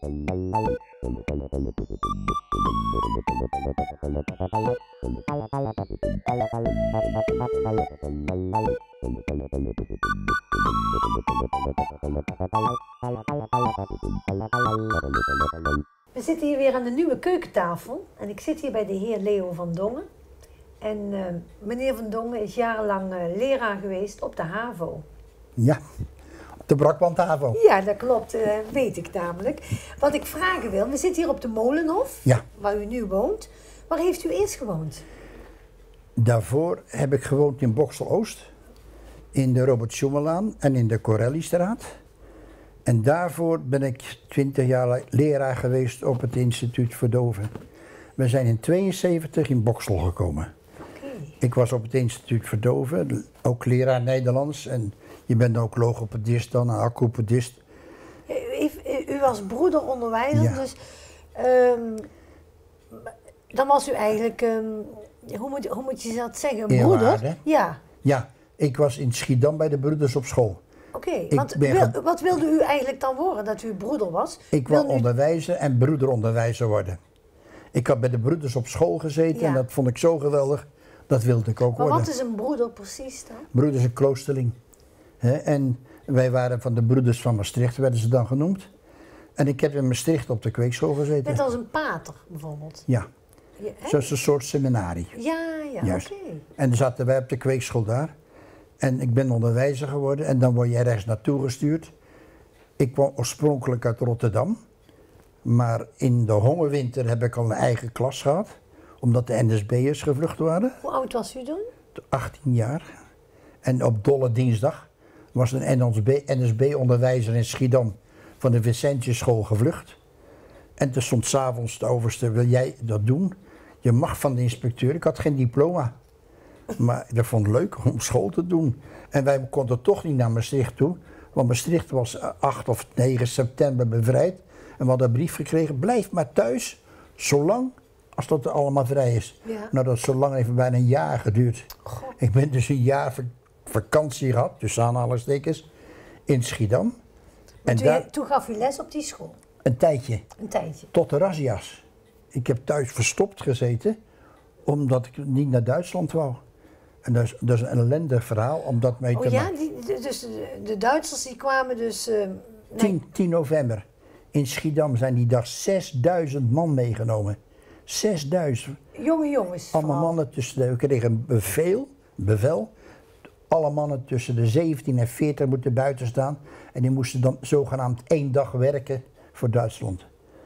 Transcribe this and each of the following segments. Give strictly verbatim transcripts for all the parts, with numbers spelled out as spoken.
We zitten hier weer aan de nieuwe keukentafel en ik zit hier bij de heer Leo van Dongen. En uh, meneer van Dongen is jarenlang uh, leraar geweest op de HAVO. Ja, op de Brakband HAVO. Ja, dat klopt, uh, weet ik namelijk. Wat ik vragen wil, we zitten hier op de Molenhof, ja. waar u nu woont. Waar heeft u eerst gewoond? Daarvoor heb ik gewoond in Boksel-Oost, in de Robert Schummellaan en in de Corellistraat. En daarvoor ben ik twintig jaar leraar geweest op het instituut Verdoven. We zijn in tweeënzeventig in Boksel gekomen. Okay. Ik was op het instituut Verdoven, ook leraar Nederlands. En je bent ook logopedist dan, een acupedist. U, u was broederonderwijzer, ja. dus um, dan was u eigenlijk, um, hoe, moet, hoe moet je dat zeggen, een broeder? Ja. Ja, ik was in Schiedam bij de broeders op school. Oké, okay, want wil, wat wilde u eigenlijk dan worden, dat u broeder was? Ik wil onderwijzer en broederonderwijzer worden. Ik had bij de broeders op school gezeten, ja. En dat vond ik zo geweldig, dat wilde ik ook maar worden. Maar wat is een broeder precies dan? Broeder is een kloosterling. He, en wij waren van de broeders van Maastricht, werden ze dan genoemd. En ik heb in Maastricht op de kweekschool gezeten. Net als een pater bijvoorbeeld? Ja, ja zoals een soort seminarie. Ja, ja, oké. Okay. En dan zaten wij op de kweekschool daar. En ik ben onderwijzer geworden en dan word je ergens naartoe gestuurd. Ik kwam oorspronkelijk uit Rotterdam. Maar in de hongerwinter heb ik al een eigen klas gehad. Omdat de N S B'ers gevlucht waren. Hoe oud was u dan? achttien jaar. En op Dolle Dinsdag was een N S B-onderwijzer in Schiedam van de Vicentiusschool gevlucht. En toen stond 's avonds de overste, wil jij dat doen? Je mag van de inspecteur, ik had geen diploma. Maar ik vond het leuk om school te doen. En wij konden toch niet naar Maastricht toe. Want Maastricht was acht of negen september bevrijd. En we hadden een brief gekregen, blijf maar thuis, zolang als dat allemaal vrij is. Ja. Nou, dat zo lang heeft bijna een jaar geduurd. God. Ik ben dus een jaar vakantie gehad, tussen aanhalingstekens, in Schiedam. En toen, daar, toen gaf u les op die school? Een tijdje. Een tijdje. Tot de razzia's. Ik heb thuis verstopt gezeten, omdat ik niet naar Duitsland wou. En dat is, dat is een ellendig verhaal om dat mee oh, te ja? maken. Die, dus de, de Duitsers die kwamen dus... Uh, nee. tien november. In Schiedam zijn die dag zesduizend man meegenomen. zesduizend. Jonge jongens. Allemaal vooral. Mannen tussen de... We kregen een bevel, bevel. Alle mannen tussen de zeventien en veertig moeten buiten staan. En die moesten dan zogenaamd één dag werken voor Duitsland.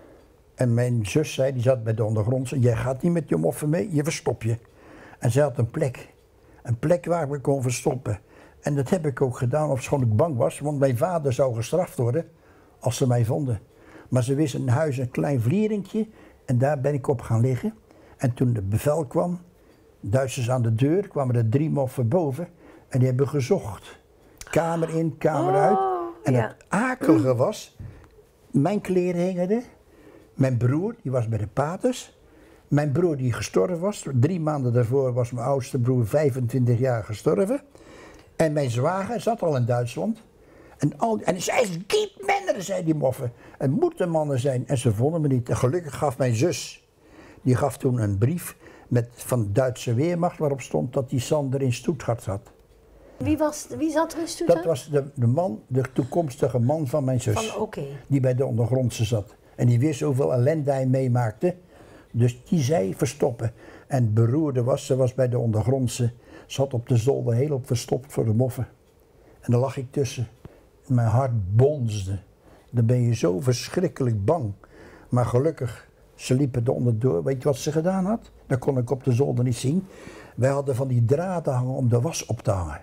En mijn zus zei, die zat bij de ondergrondse, jij gaat niet met je moffen mee, je verstop je. En zij had een plek. Een plek waar ik me kon verstoppen. En dat heb ik ook gedaan, ofschoon ik bang was, want mijn vader zou gestraft worden als ze mij vonden. Maar ze wisten in huis een klein vlieringje en daar ben ik op gaan liggen. En toen de bevel kwam, Duitsers aan de deur, kwamen er drie moffen boven en die hebben gezocht. Kamer in, kamer uit. En ja. het akelige was, mijn kleren hingen er, mijn broer, die was bij de paters. Mijn broer die gestorven was, drie maanden daarvoor was mijn oudste broer vijfentwintig jaar gestorven. En mijn zwager zat al in Duitsland. En, al, en zij zei, keep mannen, zei die moffen. Het moeten mannen zijn. En ze vonden me niet. En gelukkig gaf mijn zus, die gaf toen een brief met, van de Duitse Weermacht waarop stond dat die Sander in Stuttgart zat. Wie, was, wie zat er in Stuttgart? Dat was de, de man, de toekomstige man van mijn zus. Van, okay. Die bij de ondergrondse zat. En die wist hoeveel ellende hij meemaakte. Dus die zei verstoppen. En het beroerde was, ze was bij de ondergrondse, zat op de zolder heel op verstopt voor de moffen. En daar lag ik tussen. Mijn hart bonsde. Dan ben je zo verschrikkelijk bang. Maar gelukkig, ze liepen er onderdoor. Weet je wat ze gedaan had? Dat kon ik op de zolder niet zien. Wij hadden van die draden hangen om de was op te hangen.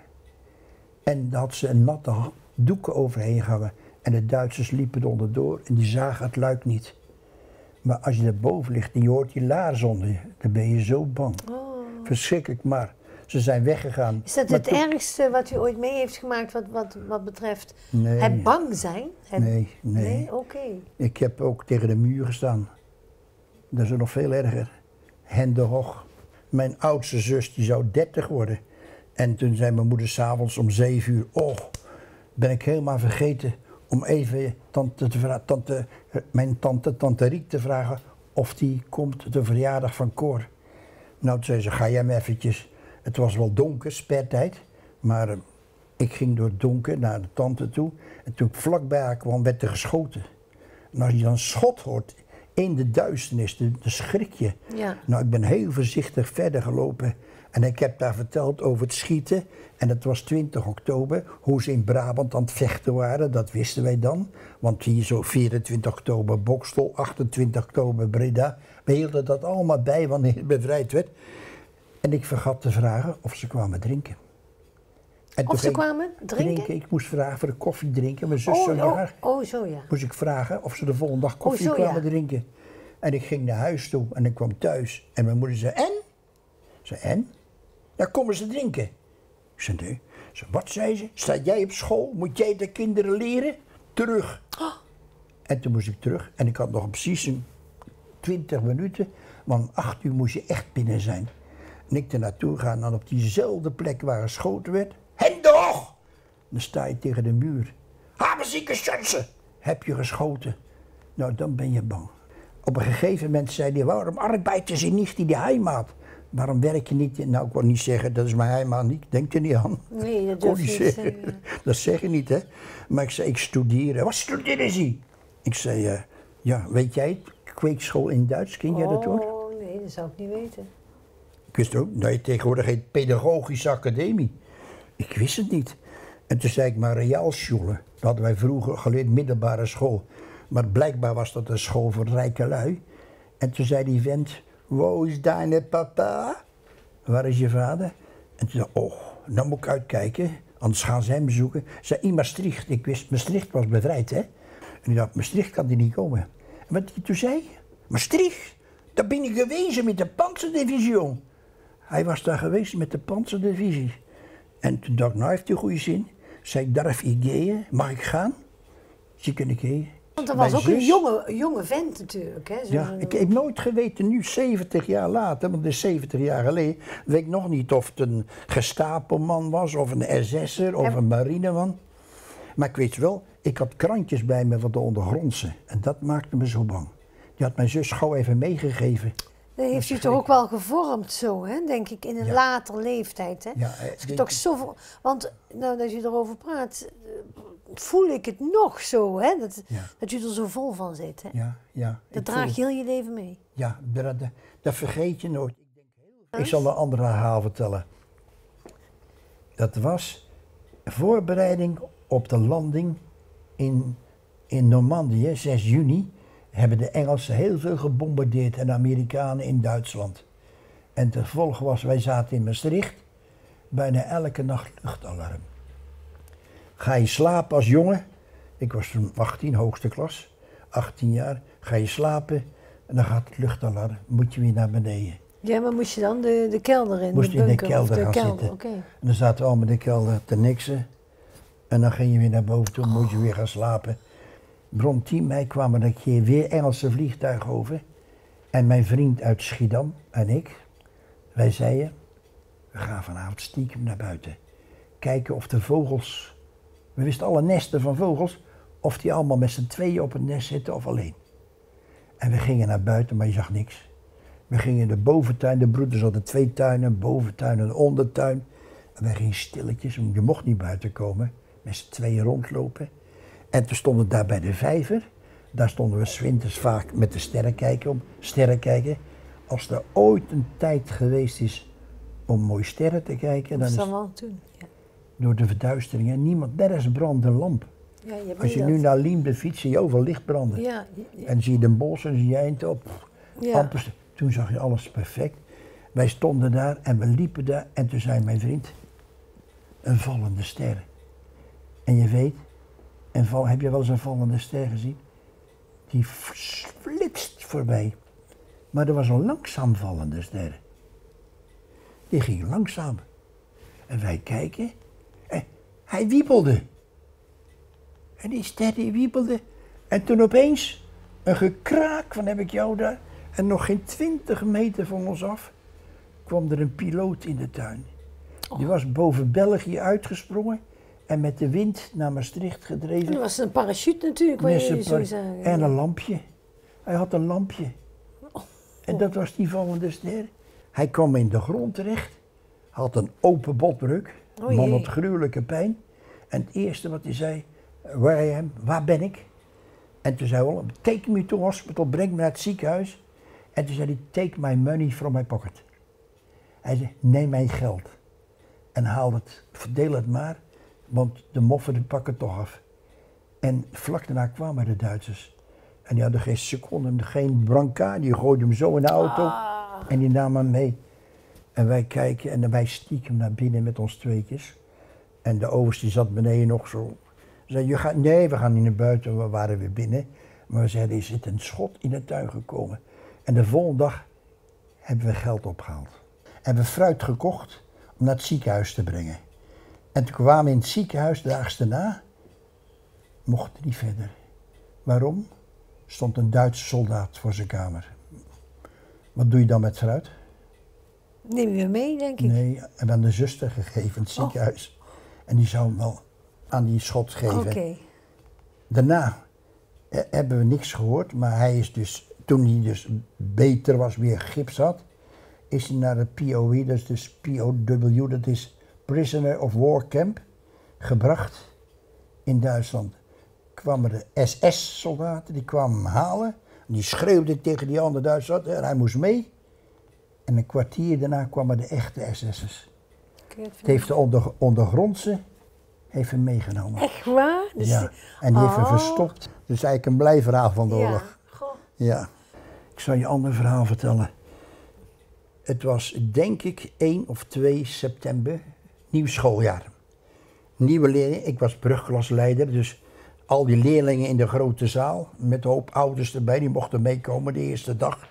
En daar had ze een natte doeken overheen gehangen. En de Duitsers liepen er onderdoor en die zagen het luik niet. Maar als je erboven ligt en je hoort die laars onder je, dan ben je zo bang. Oh. Verschrikkelijk, maar ze zijn weggegaan. Is dat maar het ergste wat u ooit mee heeft gemaakt wat, wat, wat betreft nee. het bang zijn? Het... Nee, nee. Nee, oké. Okay. Ik heb ook tegen de muur gestaan. Dat is nog veel erger. Hende hoog. Mijn oudste zus die zou dertig worden. En toen zei mijn moeder s'avonds om zeven uur, oh, ben ik helemaal vergeten om even tante te vra- tante, mijn tante, tante Riek te vragen of die komt de verjaardag van Cor. Nou, toen zei ze, ga jij maar eventjes. Het was wel donker, spertijd, maar uh, ik ging door het donker naar de tante toe. En toen ik vlakbij haar kwam, werd er geschoten. En als je dan schot hoort in de duisternis, de, de schrik je. Ja. Nou, ik ben heel voorzichtig verder gelopen. En ik heb daar verteld over het schieten. En het was twintig oktober, hoe ze in Brabant aan het vechten waren, dat wisten wij dan. Want hier zo vierentwintig oktober Bokstel, achtentwintig oktober Breda. We hielden dat allemaal bij wanneer het bevrijd werd. En ik vergat te vragen of ze kwamen drinken. En Of ze kwamen drinken? Ik moest vragen voor de koffie drinken. Mijn zus Oh, zo oh, jaar. oh, zo ja. Moest ik vragen of ze de volgende dag koffie Oh, zo, kwamen ja. drinken. En ik ging naar huis toe en ik kwam thuis. En mijn moeder zei, en? Ik zei, en? Ja, komen ze drinken? Ik zei, nee. Ik zei, wat zei ze? Sta jij op school? Moet jij de kinderen leren? Terug. Oh. En toen moest ik terug. En ik had nog precies een twintig minuten. Want om acht uur moest je echt binnen zijn. En ik er naartoe gaan en op diezelfde plek waar geschoten werd. Hendog! Dan sta je tegen de muur. Hamerzieke chansen! Heb je geschoten? Nou, dan ben je bang. Op een gegeven moment zei hij, waarom arbeiden ze niet in die heimat? Waarom werk je niet in... Nou, ik wil niet zeggen, dat is mijn heimat niet. Denk er niet aan. Nee, dat Kon durf niet je niet zeggen. zeggen. Dat zeg je niet, hè. Maar ik zei, ik studeer. Wat studeerde ze? Ik zei, uh, ja, weet jij het? Kweekschool in Duits, ken jij dat hoor? Oh, nee, dat zou ik niet weten. Ik wist ook, nee, tegenwoordig heet pedagogische academie. Ik wist het niet. En toen zei ik maar Realschule. Dat hadden wij vroeger geleerd, middelbare school. Maar blijkbaar was dat een school voor rijke lui. En toen zei die vent, waar is deine papa? Waar is je vader? En toen zei ik, oh, nou moet ik uitkijken, anders gaan ze hem zoeken. Zei, in Maastricht. Ik wist, Maastricht was bevrijd, hè. En ik dacht, Maastricht kan die niet komen. En wat hij toen zei, Maastricht, daar ben ik geweest met de Panzerdivisie. Hij was daar geweest met de Panzerdivisie. En toen dacht ik, nou heeft hij goede zin. Zei ik, darf ik gaan? Mag ik gaan? Ze kunnen gaan. Want dat was Mijn ook een zus- jonge, jonge vent natuurlijk. Hè? Zo- Ja, ik heb nooit geweten, nu zeventig jaar later, want het is zeventig jaar geleden, weet ik nog niet of het een Gestapo-man was, of een S S'er, of En- een marineman. Maar ik weet wel, ik had krantjes bij me van de ondergrondse en dat maakte me zo bang. Die had mijn zus gauw even meegegeven. Dat heeft u toch ook wel gevormd zo, hè? Denk ik, in een Ja. later leeftijd. Hè? Ja, eh, Als ik die- toch zoveel, want nou, dat u erover praat, eh, voel ik het nog zo, hè? Dat, Ja. dat u er zo vol van zit. Hè? Ja, ja. Dat ik draag voel- je heel je leven mee. Ja, dat, dat, dat vergeet je nooit. Ik zal een ander verhaal vertellen. Dat was voorbereiding op de landing in, in Normandië, zes juni. Hebben de Engelsen heel veel gebombardeerd en de Amerikanen in Duitsland. En het gevolg was, wij zaten in Maastricht, bijna elke nacht luchtalarm. Ga je slapen als jongen, ik was toen achttien, hoogste klas, achttien jaar, ga je slapen en dan gaat het luchtalarm, moet je weer naar beneden. Ja, maar moest je dan de, de kelder in, Moest de in de bunker of kelder de gaan kelder? zitten. Oké. En dan zaten we allemaal in de kelder te niksen. En dan ging je weer naar boven toe, moest je weer gaan slapen. Rond tien mei kwamen er een keer weer Engelse vliegtuigen over. En mijn vriend uit Schiedam en ik, wij zeiden, we gaan vanavond stiekem naar buiten. Kijken of de vogels, we wisten alle nesten van vogels, of die allemaal met z'n tweeën op het nest zitten of alleen. En we gingen naar buiten, maar je zag niks. We gingen in de boventuin, de broeders hadden twee tuinen, een boventuin en een ondertuin. En wij gingen stilletjes, want je mocht niet buiten komen, met z'n tweeën rondlopen. En toen stonden we daar bij de vijver, daar stonden we 's winters vaak met de sterrenkijker om, sterrenkijken. Als er ooit een tijd geweest is om mooie sterren te kijken, Dat dan is is dan wel toen. Ja. door de verduistering en niemand, nergens brandt een lamp. Ja, je Als je weet nu dat. naar Liemde fietst, zie je overal licht branden. Ja, ja, En zie je de bos en zie je Eindhoven. ja. Amper st- Toen zag je alles perfect. Wij stonden daar en we liepen daar en toen zei mijn vriend, een vallende ster. En je weet, een val, heb je wel eens een vallende ster gezien? Die flitst voorbij. Maar er was een langzaam vallende ster. Die ging langzaam. En wij kijken en hij wiebelde. En die ster die wiebelde. En toen opeens een gekraak van heb ik jou daar. En nog geen twintig meter van ons af kwam er een piloot in de tuin. Die was boven België uitgesprongen en met de wind naar Maastricht gedreven. En dat was een parachute natuurlijk, waar Met jullie zijn zo par- zagen. En een lampje. Hij had een lampje. Oh. En dat was die vallende ster. Hij kwam in de grond terecht. Had een open botbreuk. Oh Man jee. had gruwelijke pijn. En het eerste wat hij zei, where I am, waar ben ik? En toen zei hij, take me to hospital, breng me naar het ziekenhuis. En toen zei hij, take my money from my pocket. Hij zei, neem mijn geld. En haal het, verdeel het maar, want de moffen die pakken het toch af. En vlak daarna kwamen de Duitsers. En die hadden geen seconde, geen brancard, die gooiden hem zo in de auto. Ah. En die namen hem mee. En wij kijken en wij stiekem naar binnen met ons tweetjes. En de overste die zat beneden nog zo. Zei, je gaat, nee, we gaan niet naar buiten, we waren weer binnen. Maar we zeiden, er zit een schot in de tuin gekomen. En de volgende dag hebben we geld opgehaald. Hebben we fruit gekocht om naar het ziekenhuis te brengen. En toen kwamen we in het ziekenhuis, de daags daarna, mochten niet verder. Waarom? Stond een Duitse soldaat voor zijn kamer. Wat doe je dan met fruit? Neem je mee, denk ik. Nee, en aan de zuster gegeven in het ziekenhuis. Oh. En die zou hem wel aan die schot geven. Oké. Okay. Daarna eh, hebben we niks gehoord, maar hij is dus, toen hij dus beter was, weer gips had, is hij naar het P O W, dat is dus P O W, dat is Prisoner of War Camp, gebracht in Duitsland. Kwamen de S S-soldaten, die kwamen hem halen, die schreeuwden tegen die andere Duitsers en hij moest mee. En een kwartier daarna kwamen de echte S S'ers. Het heeft de onder, ondergrondse heeft hem meegenomen. Echt waar? Dus ja, en die oh. heeft hem verstopt. Dat is eigenlijk een blij verhaal van de ja. oorlog. Goh. Ja. Ik zal je een ander verhaal vertellen. Het was denk ik één of twee september, nieuw schooljaar. Nieuwe leerlingen, ik was brugklasleider, dus al die leerlingen in de grote zaal, met een hoop ouders erbij, die mochten meekomen de eerste dag.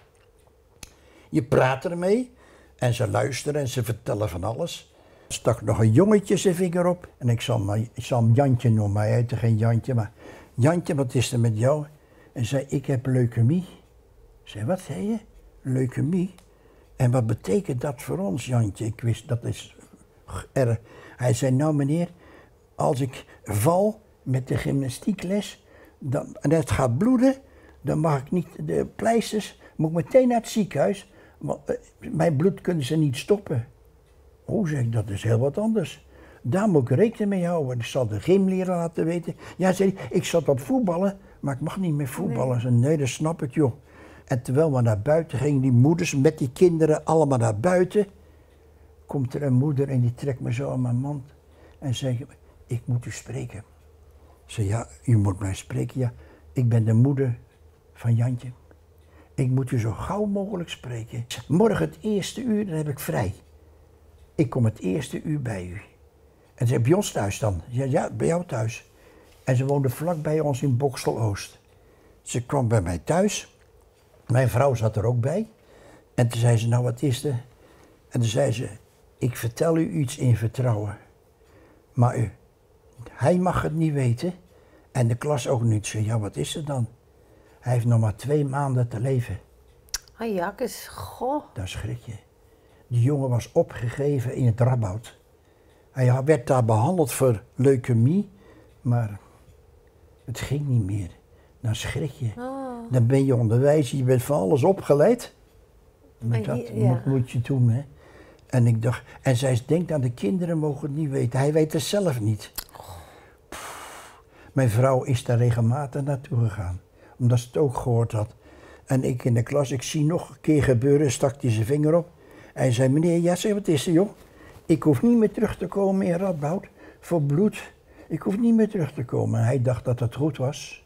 Je praat ermee en ze luisteren en ze vertellen van alles. Er stak nog een jongetje zijn vinger op en ik zal, maar, ik zal hem Jantje noemen, hij heette geen Jantje, maar Jantje, wat is er met jou? En zei, ik heb leukemie. Ik zei, wat zei je? Leukemie? En wat betekent dat voor ons, Jantje? Ik wist, dat is erg. Hij zei, nou meneer, als ik val met de gymnastiekles dan, en het gaat bloeden, dan mag ik niet de pleisters, moet ik meteen naar het ziekenhuis. Want mijn bloed kunnen ze niet stoppen. Oh, zeg ik, dat is heel wat anders. Daar moet ik rekening mee houden. Ik zal de gymleraar laten weten. Ja, zei hij, ik zat op voetballen, maar ik mag niet meer voetballen. Nee, zei, nee, dat snap ik, joh. En terwijl we naar buiten gingen, die moeders met die kinderen allemaal naar buiten, komt er een moeder en die trekt me zo aan mijn mand en zegt, ik moet u spreken. Ik zei, ja, u moet mij spreken. Ja, ik ben de moeder van Jantje. Ik moet u zo gauw mogelijk spreken. Morgen het eerste uur, dan heb ik vrij. Ik kom het eerste uur bij u. En ze zei, bij ons thuis dan? Ja, ja, bij jou thuis. En ze woonde vlak bij ons in Boksel-Oost. Ze kwam bij mij thuis. Mijn vrouw zat er ook bij. En toen zei ze, nou wat is er? En toen zei ze, ik vertel u iets in vertrouwen. Maar u, hij mag het niet weten. En de klas ook niet. Ze zei, ja wat is er dan? Hij heeft nog maar twee maanden te leven. Ah jakkes, goh. Daar schrik je. Die jongen was opgegeven in het Radboud. Hij werd daar behandeld voor leukemie, maar het ging niet meer. Dan schrik je. Oh. Dan ben je onderwijzer, je bent van alles opgeleid. Maar dat ja. moet, moet je doen, hè. En ik dacht, en zij denkt aan de kinderen mogen het niet weten. Hij weet het zelf niet. Pff, mijn vrouw is daar regelmatig naartoe gegaan, omdat ze het ook gehoord had. En ik in de klas, ik zie nog een keer gebeuren, stak hij zijn vinger op. En hij zei, meneer, ja, zeg, wat is er, joh? Ik hoef niet meer terug te komen in Radboud voor bloed. Ik hoef niet meer terug te komen. En hij dacht dat het goed was.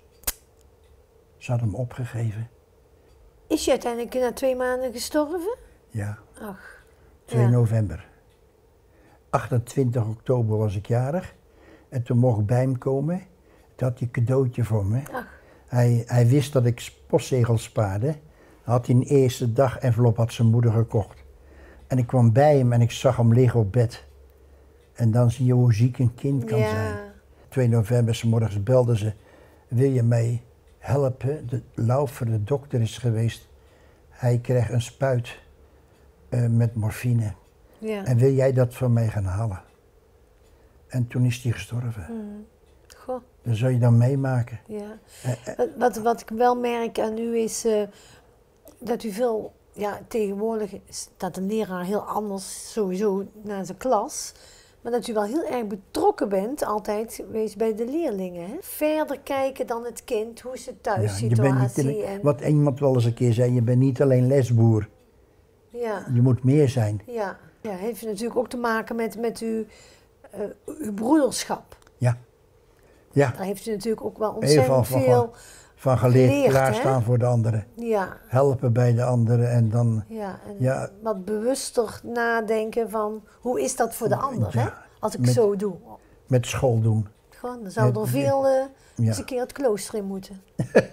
Ze had hem opgegeven. Is je uiteindelijk na twee maanden gestorven? Ja. Ach. twee Ja. november. achtentwintig oktober was ik jarig. En toen mocht ik bij hem komen. Toen had hij een cadeautje voor me. Ach. Hij, hij wist dat ik postzegels spaarde. Had hij een eerste dag envelop had zijn moeder gekocht. En ik kwam bij hem en ik zag hem liggen op bed. En dan zie je hoe ziek een kind kan ja. zijn. twee november 's morgens belden ze, wil je mij helpen? De Laufer, de dokter is geweest. Hij kreeg een spuit uh, met morfine. Ja. En wil jij dat voor mij gaan halen? En toen is hij gestorven. Mm. Goh, Dat zou je dan meemaken. ja. Eh, eh, Wat, wat, wat ik wel merk aan u is uh, dat u veel, ja, tegenwoordig staat een leraar heel anders sowieso naar zijn klas. Maar dat u wel heel erg betrokken bent, altijd geweest bij de leerlingen. Hè? Verder kijken dan het kind, hoe is de thuissituatie. Ja, en... Wat iemand wel eens een keer zei, je bent niet alleen lesboer. Ja. Je moet meer zijn. Ja, ja, heeft natuurlijk ook te maken met, met uw, uh, uw broederschap. Ja. Ja. Daar heeft u natuurlijk ook wel ontzettend van, veel van, van geleerd, geleerd, klaarstaan hè? voor de anderen. Ja. Helpen bij de anderen en dan... Ja, en ja. wat bewuster nadenken van hoe is dat voor de ander, ja, hè? Als ik met, zo doe. Met school doen. Gewoon, dan zou er veel uh, ja. eens een keer het klooster in moeten.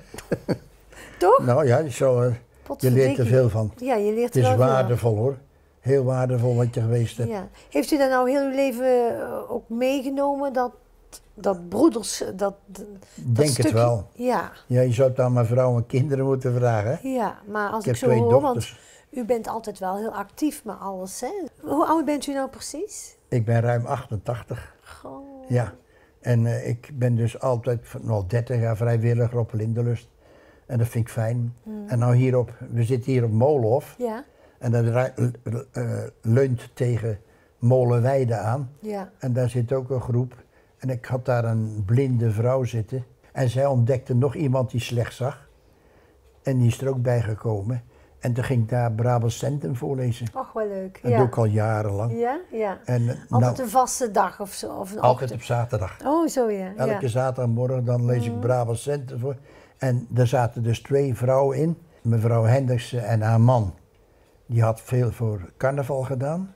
Toch? Nou ja, zo, uh, je leert er veel van. Ja, je leert er er wel veel Het is waardevol hoor. Heel waardevol wat je geweest hebt. Ja. Heeft u dat nou heel uw leven uh, ook meegenomen, dat, dat broeders, dat, dat Denk stukje? het wel. Ja. Ja, je zou het aan mijn vrouw en kinderen moeten vragen. Hè? Ja, maar als ik, ik, heb zo twee hoor, dochters. Want u bent altijd wel heel actief met alles, hè? Hoe oud bent u nou precies? Ik ben ruim achtentachtig. Goh. Ja. En uh, ik ben dus altijd, al dertig jaar vrijwilliger op Lindelust. En dat vind ik fijn. Hmm. En nou hierop, we zitten hier op Molenhof. Ja. En dat uh, leunt tegen Molenweide aan. Ja. En daar zit ook een groep. En ik had daar een blinde vrouw zitten. En zij ontdekte nog iemand die slecht zag. En die is er ook bij gekomen. En toen ging ik daar Brabants Centrum voorlezen. Och, wel leuk. En ja. dat doe ik al jarenlang. Ja, ja. En, uh, altijd nou, een vaste dag of zo? Of een altijd ochtend? op zaterdag. Oh, zo ja. Elke ja. zaterdagmorgen dan lees ik Mm. Brabants Centrum voor. En daar zaten dus twee vrouwen in. Mevrouw Hendriksen en haar man. Die had veel voor carnaval gedaan.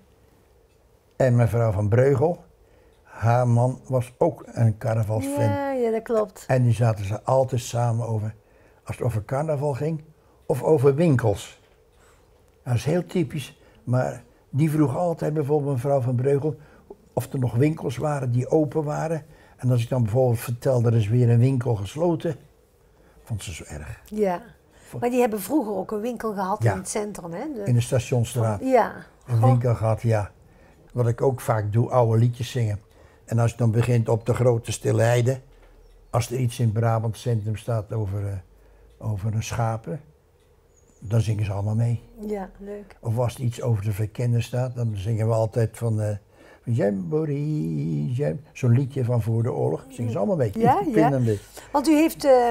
En mevrouw van Breugel. Haar man was ook een carnavalsfan. Ja, ja, dat klopt. En die zaten ze altijd samen over, als het over carnaval ging, of over winkels. Dat is heel typisch, maar die vroeg altijd bijvoorbeeld mevrouw van Breugel of er nog winkels waren die open waren. En als ik dan bijvoorbeeld vertelde, er is weer een winkel gesloten, vond ze zo erg. Ja, maar die hebben vroeger ook een winkel gehad Ja. in het centrum, hè? De... In de Stationsstraat. Ja. Een Goh. winkel gehad, ja. Wat ik ook vaak doe, oude liedjes zingen. En als je dan begint op de grote Stille Heide, als er iets in Brabant Centrum staat over, uh, over een schapen, dan zingen ze allemaal mee. Ja, leuk. Of als er iets over de verkennen staat, dan zingen we altijd van uh, Jamboree, Jam, zo'n liedje van voor de oorlog. Zingen ze allemaal mee. Ja, ja. Mee. Want u heeft uh,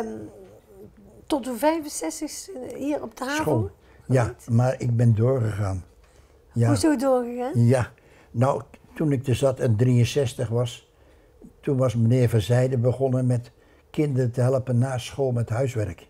tot uw vijfenzestigste hier op de haven School. Ja, maar ik ben doorgegaan. Ja. Hoezo doorgegaan? Ja, nou, toen ik er zat en drieënzestig was, toen was meneer Verzijde begonnen met kinderen te helpen na school met huiswerk.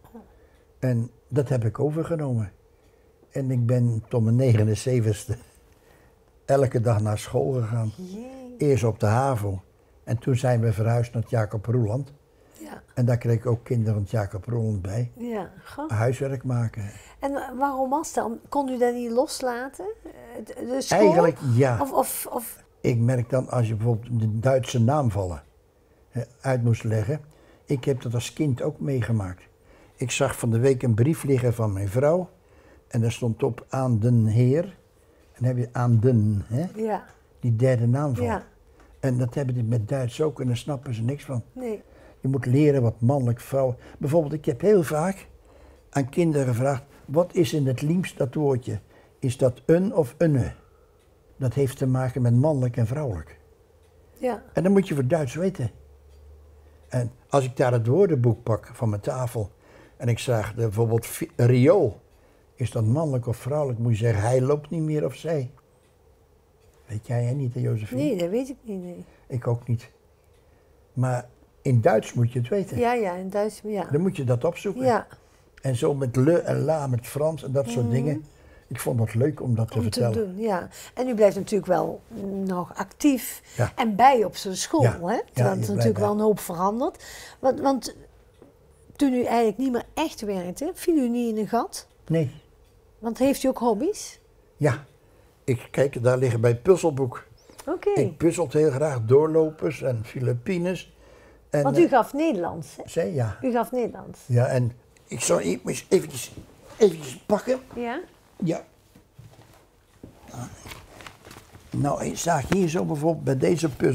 En dat heb ik overgenomen. En ik ben tot mijn negenenzeventigste elke dag naar school gegaan. Jee. Eerst op de HAVO. En toen zijn we verhuisd naar het Jacob Roeland. Ja. En daar kreeg ik ook kinderen van het Jacob Roeland bij. Ja, goh. Huiswerk maken. En waarom was dat? Kon u dat niet loslaten? De, de school? Eigenlijk ja. Of, of, of... Ik merk dan als je bijvoorbeeld de Duitse naamvallen hè, uit moest leggen. Ik heb dat als kind ook meegemaakt. Ik zag van de week een brief liggen van mijn vrouw. En daar stond op aan den heer. En dan heb je aan den, hè? Ja. Die derde naamval. Ja. En dat hebben die met Duits ook en daar snappen ze niks van. Nee. Je moet leren wat mannelijk, vrouw. Bijvoorbeeld, ik heb heel vaak aan kinderen gevraagd, wat is in het Liems dat woordje? Is dat een of une? Dat heeft te maken met mannelijk en vrouwelijk. Ja. En dan moet je voor Duits weten. En als ik daar het woordenboek pak van mijn tafel en ik zeg bijvoorbeeld riool, is dat mannelijk of vrouwelijk? Moet je zeggen, hij loopt niet meer of zij. Weet jij hè, niet, hè, Josephine? Nee, dat weet ik niet. Nee. Ik ook niet. Maar in Duits moet je het weten. Ja, ja, in Duits, ja. Dan moet je dat opzoeken. Ja. En zo met le en la, met Frans en dat soort Mhm. dingen. Ik vond het leuk om dat te Om vertellen. te doen, ja. En u blijft natuurlijk wel nog actief Ja. en bij op zijn school, Ja. hè? Ja, Terwijl je er blijft natuurlijk bij. wel een hoop veranderd. Want, want toen u eigenlijk niet meer echt werkte, viel u niet in een gat? Nee, Want heeft u ook hobby's? ja. Ik kijk, daar liggen bij het puzzelboek. Oké. Ik puzzelt heel graag doorlopers en Filipines. En, Want u gaf Nederlands, hè? uh, zei ja. U gaf Nederlands. Ja, en ik zal e- eens eventjes, eventjes pakken. Ja? Ja. Nou, ik zag hier zo bijvoorbeeld bij deze puzzel.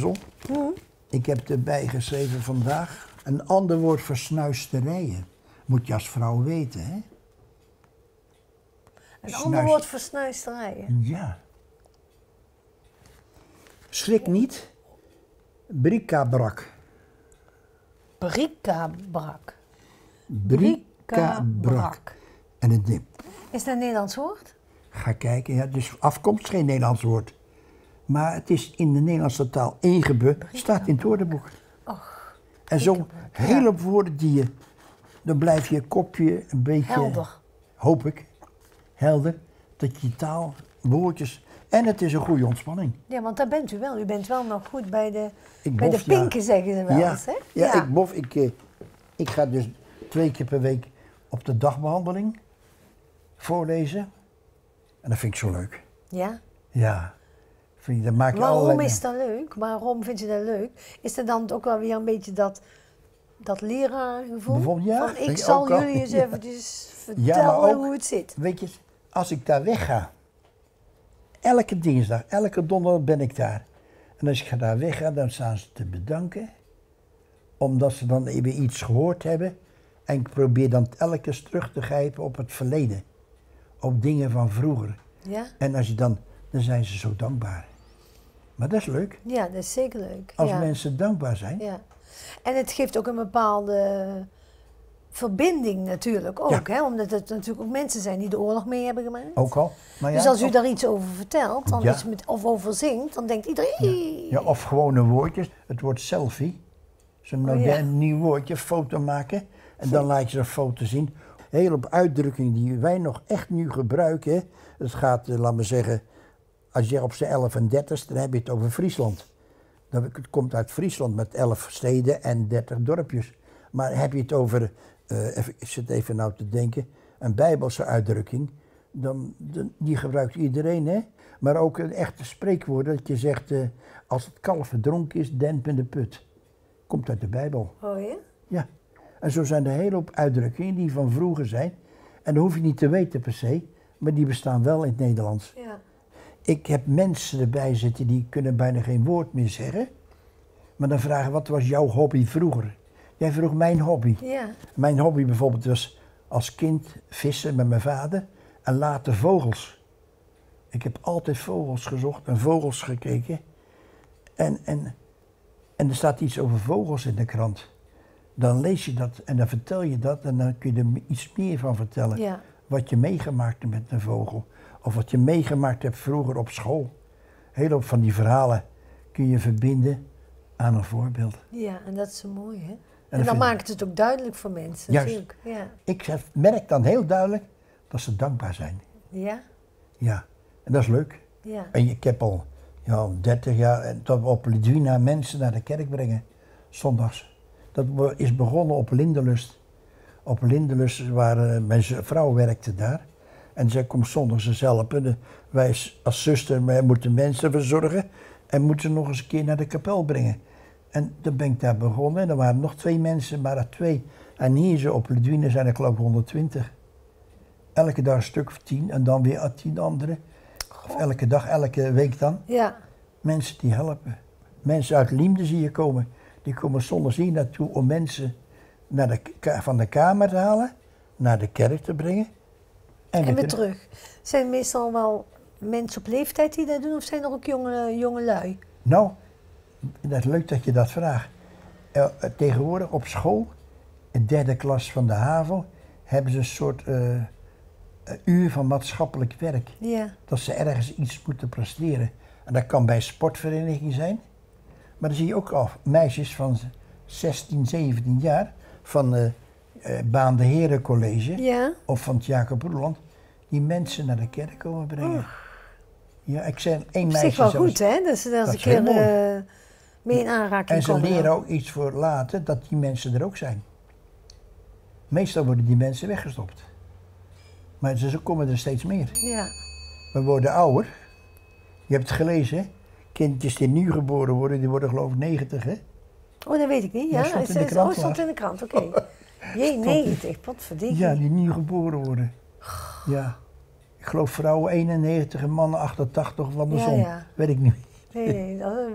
Hm? Ik heb erbij geschreven vandaag. Een ander woord voor snuisterijen. Moet je als vrouw weten, hè? Een Snuis- ander woord voor snuisterijen. Ja. Schrik niet. Bric-à-brac. Brikabrak. Bric-à-brac. En het ding. Is dat een Nederlands woord? Ga kijken, ja, dus afkomst geen Nederlands woord. Maar het is in de Nederlandse taal ingebeurd, staat in het woordenboek. Och, En zo'n bric-à-brac, hele hoop woorden die je, dan blijf je kopje een beetje, helder. hoop ik, helder. Dat je taal, woordjes, en het is een goede ontspanning. Ja, want daar bent u wel. U bent wel nog goed bij de, Ik bij bof, de pinken, ja. zeggen ze wel Ja, eens, hè? ja, ik bof, ik, eh, ik ga dus twee keer per week op de dagbehandeling voorlezen. En dat vind ik zo leuk. Ja? Ja, vind je, dat maak je Waarom allerlei- is dat leuk? Waarom vind je dat leuk? Is er dan ook wel weer een beetje dat, dat leraargevoel? Bijvoorbeeld, ja, Van denk ik ik zal ook al. jullie eens Ja. eventjes Ja, vertellen maar ook- hoe het zit. Weet je, als ik daar wegga, elke dinsdag, elke donderdag ben ik daar. En als ik daar wegga, dan staan ze te bedanken. Omdat ze dan even iets gehoord hebben. En ik probeer dan elke keer terug te grijpen op het verleden. Op dingen van vroeger. Ja? En als je dan, dan zijn ze zo dankbaar. Maar dat is leuk. Ja, dat is zeker leuk. Als ja. mensen dankbaar zijn. Ja. En het geeft ook een bepaalde verbinding natuurlijk ook, Ja. hè? Omdat het natuurlijk ook mensen zijn die de oorlog mee hebben gemaakt. Ook al. Maar ja, Dus als u of- daar iets over vertelt, dan Ja. iets met, of over zingt, dan denkt iedereen... Ja, of gewone woordjes. Het woord selfie. Zo'n Oh, modern ja. nieuw woordje, foto maken. En dan laat je een foto zien. Heel op uitdrukkingen die wij nog echt nu gebruiken. hè. Het gaat, eh, laat me zeggen, als je op z'n elf en dertig, dan heb je het over Friesland. Dat het komt uit Friesland met elf steden en dertig dorpjes. Maar heb je het over, eh, even, ik zit even nou te denken, een Bijbelse uitdrukking, dan, dan die gebruikt iedereen, hè? Maar ook een echte spreekwoord dat je zegt, eh, als het kalf verdronken is, demp in de put. Komt uit de Bijbel. Oh ja? Ja. En zo zijn er een hele hoop uitdrukkingen die van vroeger zijn. En dat hoef je niet te weten per se, maar die bestaan wel in het Nederlands. Ja. Ik heb mensen erbij zitten die kunnen bijna geen woord meer zeggen. Maar dan vragen, wat was jouw hobby vroeger? Jij vroeg mijn hobby. Ja. Mijn hobby bijvoorbeeld was als kind vissen met mijn vader en later vogels. Ik heb altijd vogels gezocht en vogels gekeken. En, en, en er staat iets over vogels in de krant. Dan lees je dat en dan vertel je dat en dan kun je er iets meer van vertellen. Ja. Wat je meegemaakt hebt met een vogel. Of wat je meegemaakt hebt vroeger op school. Heel veel van die verhalen kun je verbinden aan een voorbeeld. Ja, en dat is zo mooi, hè? En, dat dan vind- maakt het ook duidelijk voor mensen Juist. natuurlijk. Ja. Ik zeg- merk dan heel duidelijk dat ze dankbaar zijn. Ja? Ja, en dat is leuk. Ja. En ik heb al ja, dertig jaar en dat we op Lidwina mensen naar de kerk brengen, zondags. Dat be- is begonnen op Lindelust. Op Lindelust, waar eh, mijn z- vrouw werkte daar. En zij komt zondags eens helpen. De- wij s- als zuster wij moeten mensen verzorgen en moeten ze nog eens een keer naar de kapel brengen. En dan ben ik daar begonnen en er waren nog twee mensen, maar er twee. En hier zo op Lidwina zijn er geloof ik honderdtwintig. Elke dag een stuk of tien en dan weer tien anderen. Of elke dag, elke week dan. Ja. Mensen die helpen. Mensen uit Liemde zie je komen. Die komen zondags hier naartoe om mensen naar de, ka- van de kamer te halen, naar de kerk te brengen. En weer terug. Zijn meestal wel mensen op leeftijd die dat doen of zijn er ook jonge, jonge lui? Nou, dat is leuk dat je dat vraagt. Eh, tegenwoordig op school, in derde klas van de HAVO, hebben ze een soort eh, eh, uur van maatschappelijk werk. Ja. Dat ze ergens iets moeten presteren. En dat kan bij een sportvereniging zijn. Maar dan zie je ook al meisjes van zestien, zeventien jaar van uh, uh, Baan de Heren College Ja. of van het Jacob Roeland, die mensen naar de kerk komen brengen. Oh. Ja, ik zei één Op meisje zich wel zelfs- goed, hè? Dat ze daar eens Dat een is keer heel eh, mee in aanraking En ze komen. leren ook iets voor later, dat die mensen er ook zijn. Meestal worden die mensen weggestopt. Maar ze ze komen er steeds meer. Ja. We worden ouder. Je hebt het gelezen, hè? Kindjes die nu geboren worden, die worden geloof ik negentig, hè? Oh, dat weet ik niet. Ja, Ja, stond in Is- de is- krant oh, stond laatst. in de krant, oké. Jee, negentig, potverdikkie. Ja, die nu geboren worden. Ja. Ik geloof vrouwen eenennegentig en mannen achtentachtig of andersom. Ja, ja. Weet ik niet. Nee, nee, dat,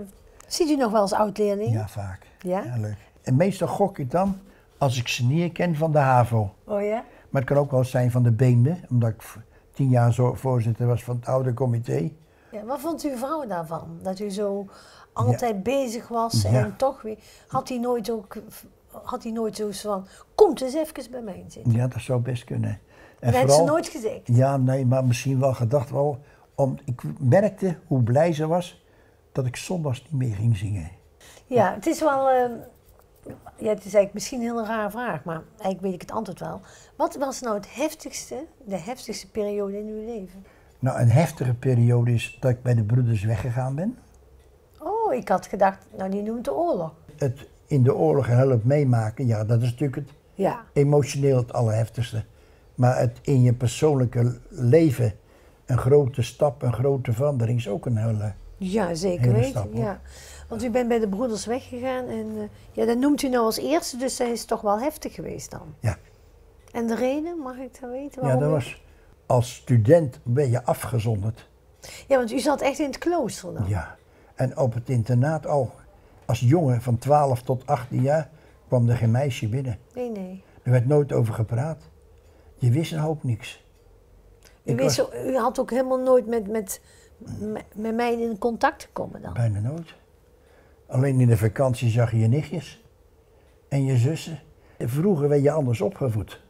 Ziet u nog wel eens oud-leerling? Ja, vaak. Ja? Ja, leuk. En meestal gok ik dan, als ik ze niet ken, van de HAVO. Oh ja? Maar het kan ook wel zijn van de Beemde, omdat ik v- tien jaar zo voorzitter was van het oude comité. Ja, wat vond uw vrouw daarvan? Dat u zo altijd bezig was Ja. en toch weer... Had hij nooit ook... Had hij nooit zo van... Kom eens even bij mij zitten. Ja, dat zou best kunnen. En Dat heeft ze nooit gezegd. Ja, nee, maar misschien wel gedacht wel. Om, ik merkte hoe blij ze was dat ik zondags niet meer ging zingen. Ja, het is wel... eh, ja, het is eigenlijk misschien een heel raar vraag, maar eigenlijk weet ik het antwoord wel. Wat was nou het heftigste, de heftigste periode in uw leven? Nou, een heftige periode is dat ik bij de broeders weggegaan ben. Oh, ik had gedacht, nou die noemt de oorlog. Het in de oorlog help meemaken, ja, dat is natuurlijk het Ja. emotioneel het allerheftigste. Maar het in je persoonlijke leven een grote stap, een grote verandering is ook een hele... Ja, zeker Hele weten. stap, hoor. Ja. Want u bent bij de broeders weggegaan en eh, ja, dat noemt u nou als eerste, dus dat is toch wel heftig geweest dan. Ja. En de reden, mag ik dat weten? Ja, waarom dat u- was... Als student ben je afgezonderd. Ja, want u zat echt in het klooster dan. Ja. En op het internaat al, als jongen van twaalf tot achttien jaar, kwam er geen meisje binnen. Nee, nee. Er werd nooit over gepraat. Je wist een hoop niks. U, Ik wist, was- zo- u had ook helemaal nooit met, met, met, met mij in contact gekomen dan? Bijna nooit. Alleen in de vakantie zag je je nichtjes en je zussen. Vroeger werd je anders opgevoed.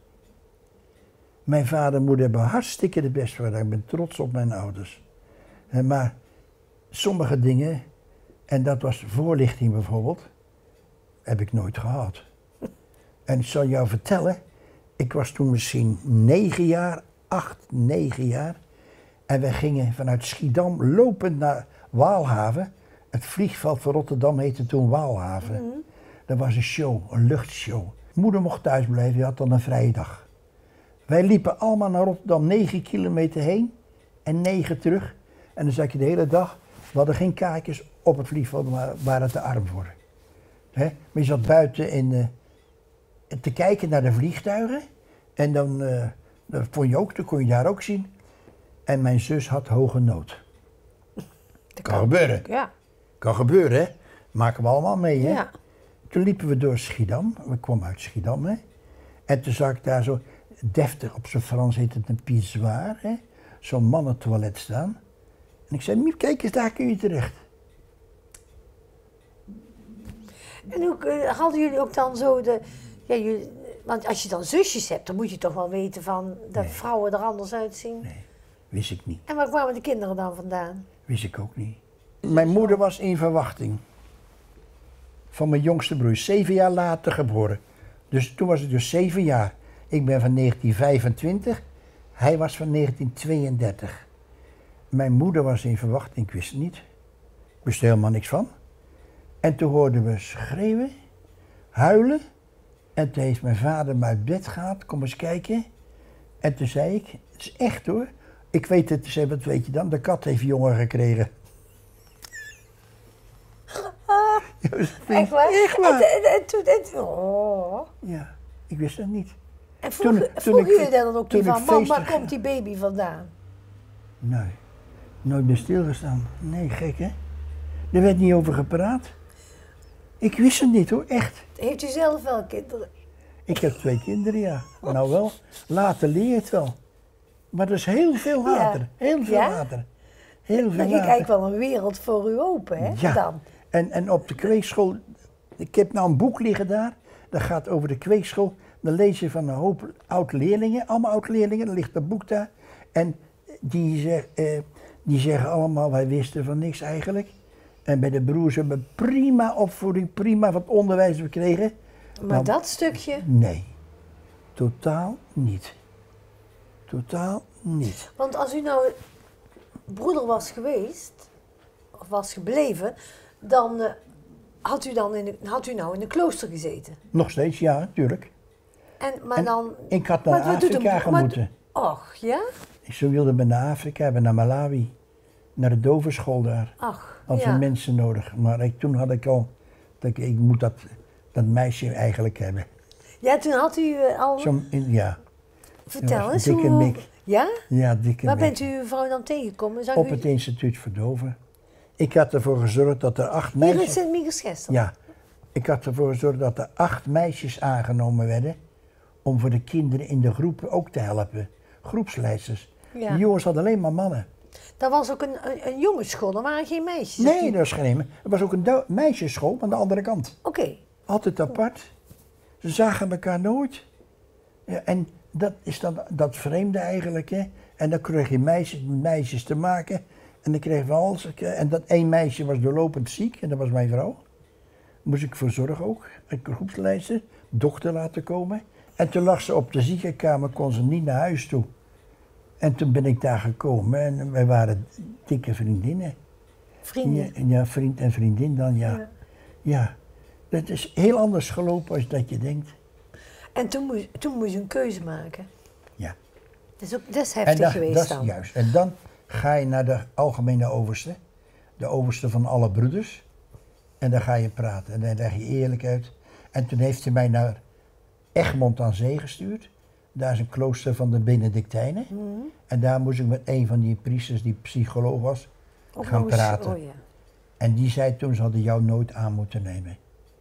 Mijn vader en moeder hebben hartstikke de best gedaan. Ik ben trots op mijn ouders. Eh, Maar sommige dingen, en dat was voorlichting bijvoorbeeld, heb ik nooit gehad. En ik zal jou vertellen, ik was toen misschien negen jaar, acht, negen jaar. En we gingen vanuit Schiedam lopend naar Waalhaven. Het vliegveld van Rotterdam heette toen Waalhaven. Dat was een show, een luchtshow. Moeder mocht thuis blijven, die had dan een vrije dag. Wij liepen allemaal naar Rotterdam, negen kilometer heen en negen terug. En dan zat je de hele dag, we hadden geen kaartjes op het vliegveld, maar we waren te arm voor. Hè? Maar je zat buiten in, eh, te kijken naar de vliegtuigen. En dan, eh, dat vond je ook, dat kon je daar ook zien. En mijn zus had hoge nood. Dat Kan gebeuren. Ja. Kan gebeuren, hè? Maken we allemaal mee, hè? Ja. Toen liepen we door Schiedam. We kwamen uit Schiedam, hè? En toen zag ik daar zo deftig, op zijn Frans heet het een pissoir, hè? Zo'n mannentoilet staan. En ik zei, Miep, kijk eens, daar kun je terecht. En hoe eh, hadden jullie ook dan zo de... Ja, jullie, want als je dan zusjes hebt, dan moet je toch wel weten van dat Nee. vrouwen er anders uitzien. Nee, wist ik niet. En waar kwamen de kinderen dan vandaan? Wist ik ook niet. Mijn moeder was in verwachting. Van mijn jongste broer, zeven jaar later geboren. Dus toen was ik dus zeven jaar. Ik ben van negentien vijfentwintig, hij was van negentien tweeëndertig. Mijn moeder was in verwachting, ik wist het niet. Ik wist er helemaal niks van. En toen hoorden we schreeuwen, huilen. En toen heeft mijn vader me uit bed gehaald, kom eens kijken. En toen zei ik, het is echt hoor. Ik weet het, zei, wat weet je dan? De kat heeft jongen gekregen. Echt waar? Echt waar. En, en, en toen, en, oh. Ja, ik wist het niet. En vroeg, Toen- toen vroeg ik- jullie dan ook toen niet ik van, mam, waar feestig- komt die baby vandaan? Nee, nooit meer stilgestaan. Nee, gek hè? Er werd niet over gepraat. Ik wist het niet hoor, echt. Heeft u zelf wel kinderen? Ik heb twee kinderen, ja. Nou wel, later leer je het wel. Maar dat is heel veel later, heel veel Ja? later. Heel Dan veel ging later. eigenlijk wel een wereld voor u open, hè? Ja. Dan. En, en op de kweekschool, ik heb nou een boek liggen daar, dat gaat over de kweekschool. Dan lees je van een hoop oud-leerlingen, allemaal oud-leerlingen, er ligt een boek daar. En die, zeg, eh, die zeggen allemaal, wij wisten van niks eigenlijk. En bij de broers hebben we prima opvoeding, prima wat onderwijs gekregen. Maar Nou, dat stukje, Nee, totaal niet. Totaal niet. want als u nou broeder was geweest, of was gebleven, dan eh, had, u dan in de, had u nou in een klooster gezeten. Nog steeds, ja, natuurlijk. En, maar En dan... ik had naar maar wat doet Afrika een- maar- gemoeten. Och, ja? Ze wilden me naar Afrika hebben, naar Malawi. Naar de dovenschool daar. Ach, Had ja. we mensen nodig. Maar ik, toen had ik al, dat ik, ik moet dat, dat meisje eigenlijk hebben. Ja, toen had u eh, al... Zo'n, in- ja, Vertel was eens een dikke hoe... mik. Ja? ja, dikke Waar mik. bent u uw vrouw dan tegengekomen? Zag Op u... het instituut voor doven. Ik had ervoor gezorgd dat er acht Hier in meisjes... Sint-Michielsgestel? Ja, ik had ervoor gezorgd dat er acht meisjes aangenomen werden om voor de kinderen in de groepen ook te helpen. Groepsleidsters. Ja. Die jongens hadden alleen maar mannen. Dat was ook een, een, een jongensschool, er waren geen meisjes. Nee, dat was geen. Er was ook een do- meisjesschool aan de andere kant. Oké. Okay. Altijd apart. Ze zagen elkaar nooit. Ja, en dat is dan dat vreemde eigenlijk, hè. En dan kreeg je meisjes met meisjes te maken. En dan kreeg we alles. En dat één meisje was doorlopend ziek, en dat was mijn vrouw. Moest ik voor zorgen ook. Ik groepsleidster, dochter laten komen. En toen lag ze op de ziekenkamer, kon ze niet naar huis toe. En toen ben ik daar gekomen en wij waren dikke vriendinnen. Vrienden? Ja, ja, vriend en vriendin dan, ja. ja. Ja, dat is heel anders gelopen als dat je denkt. En toen moest, toen moest je een keuze maken? Ja. Dat is, ook, dat is heftig en dat, geweest dat dan? Is juist. En dan ga je naar de algemene overste. De overste van alle broeders. En dan ga je praten en dan leg je eerlijk uit. En toen heeft hij mij naar Egmond aan Zee gestuurd. Daar is een klooster van de Benedictijnen. Mm-hmm. En daar moest ik met een van die priesters, die psycholoog was, Ook gaan praten. Oh, ja. En die zei toen, ze hadden jou nooit aan moeten nemen.